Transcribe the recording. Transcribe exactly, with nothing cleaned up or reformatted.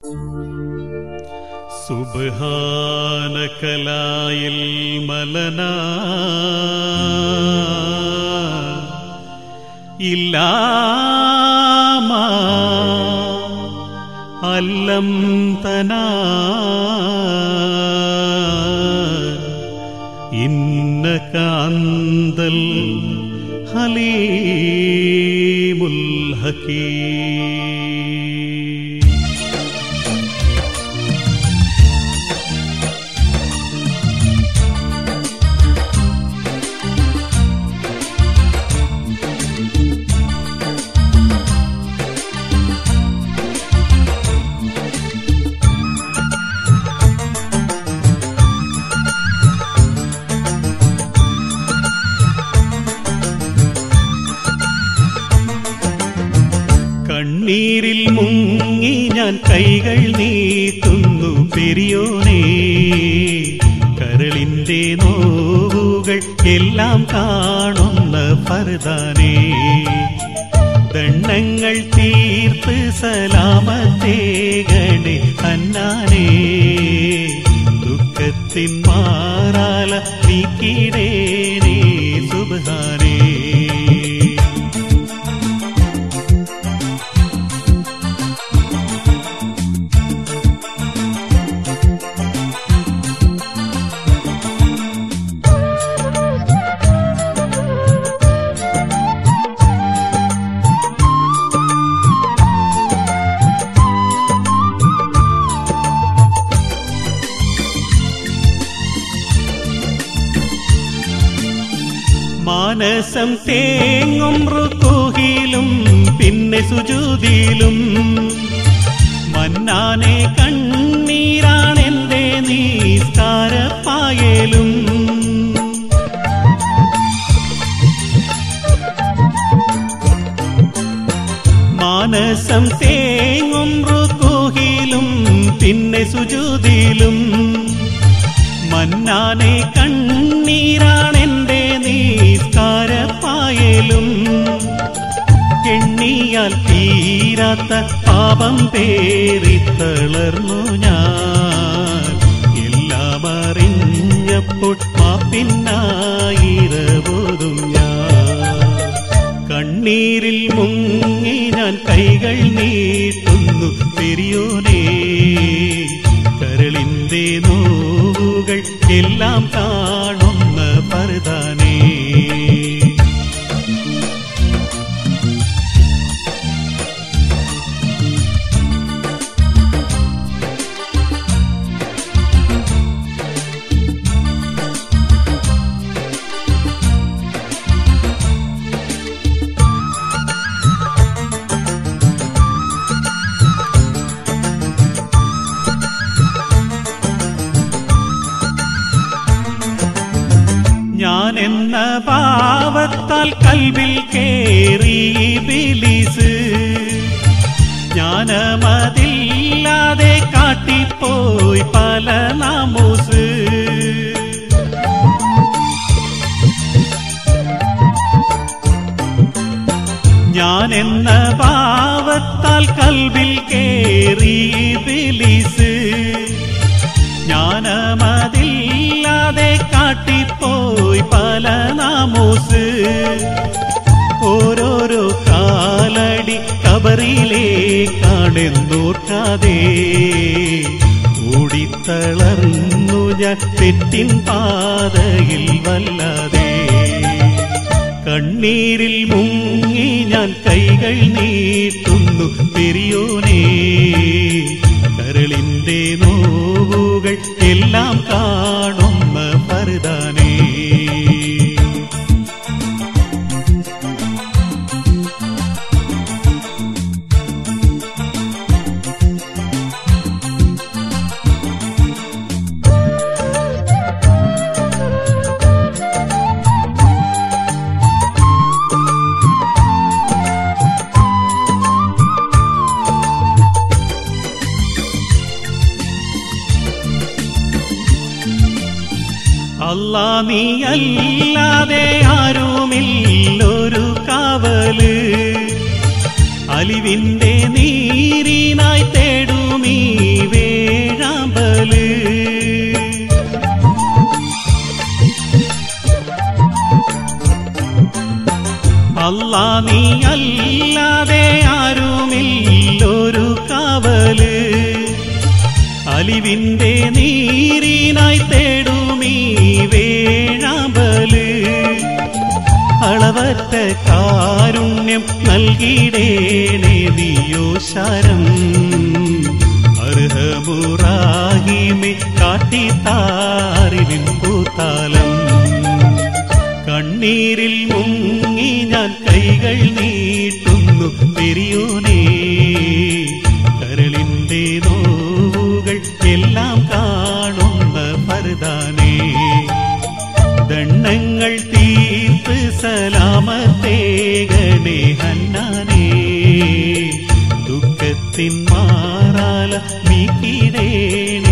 സുബ്ഹാനക ലാ ഇൽമ ലനാ ഇല്ലാ മാ അല്ലംതനാ ഇന്നക അന്തൽ ഹലീമുൽ ഹകീം. കണ്ണീരിൽ മുങ്ങി ഞാൻ കൈകൾ നീട്ടുന്നു പെരിയോനേ, കരളിന്റെ നോവുകൾ എല്ലാം കാണുന്ന ഫർദാനേ. ദണ്ണങ്ങൾ തീർത്ത് സലാമത്തേകണേ ഹന്നാനേ, ദുഃഖത്തിൻ മാറാല നീക്കിടേനേ സുബ്ഹാനേ. മാനസം തേങ്ങും റുകൂഹിലും പിന്നെ സുജൂദിലും, മന്നാനെ കണ്ണീരാണെന്റെ നിസ്കാരപ്പായലും. മാനസം തേങ്ങും റുകൂഹിലും പിന്നെ സുജൂദിലും, മന്നാനെ കണ്ണീരാണെന്റെ നിസ്കാരപ്പായലും. എണ്ണിയാൽ തീരാത്ത പാപം പേറിത്തളർന്നു ഞാൻ, എല്ലാം അറിഞ്ഞപ്പോൾ മാപ്പിന്നായിരവോതും ഞാൻ. കണ്ണീരിൽ മുങ്ങി ഞാൻ കൈകൾ നീട്ടുന്നു പെരിയോനേ, കരളിന്റെ നോവുകൾ എല്ലാം കാണുന്ന ഫർദാനേ. ഞാനെന്ന പാവത്താൽ കൽബിൽ കേറി ഇബ്ലീസ്, ജ്ഞാനമതില്ലാതെ കാട്ടിപ്പോയി പല നാമൂസ്. ഞാനെന്ന പാവത്താൽ കൽബിൽ കേറി ഇബ്ലീസ്, ജ്ഞാനമതില്ലാതെ കാട്ടിപ്പോയി പല നാമൂസ്. ഓരോരോ കാലടി കബറിലേക്കാണെന്നോർക്കാതെ ഓടിത്തളർന്നു ഞാൻ തെറ്റിൻ പാതയിൽ വല്ലാതെ. കണ്ണീരിൽ മുങ്ങി ഞാൻ കൈകൾ നീട്ടുന്നു പെരിയോനേ, കരളിന്റെ നോവുകൾ എല്ലാം കാണുന്ന ഫർദാനേ. അല്ലാ നീ അല്ലാതെ ആരുമില്ലൊരു കാവല്, അലിവിന്റെ നീരിനായി തേടുമീ അല്ലാ നീ അല്ലാതെ ആരുമില്ലൊരു കാവല് അലിവിന്റെ നീരിനായി തേടുമീ വേഴാമ്പല് അളവറ്റ കാരുണ്യം നൽകിടേണേ നീയോ ശരം അർഹമുറാഹിമെ കാട്ടിത്താറിവിൻ പൂത്താലം കണ്ണീരിൽ മുങ്ങി ഞാൻ കൈകൾ നീട്ടുന്നു പെരിയോനേ കരളിന്റെ നോവുകൾ എല്ലാം കാണുന്ന ഫർദാനേ ദണ്ണങ്ങൾ തീർത്ത് സലാമത്തേകണേ ഹന്നാനേ ദുഃഖത്തിൻ മാറാല നീക്കിടേണേ